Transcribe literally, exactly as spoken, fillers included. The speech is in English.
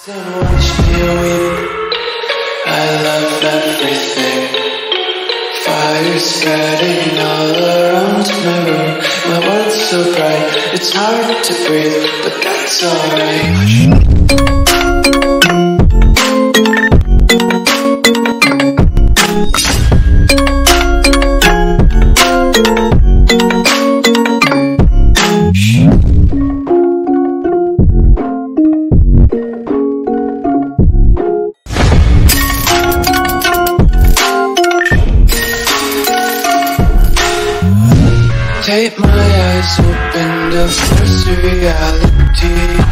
Don't watch me weep, I love everything. Fire spreading all around my room. My world's so bright, it's hard to breathe, but that's alright. Take my eyes open to force reality.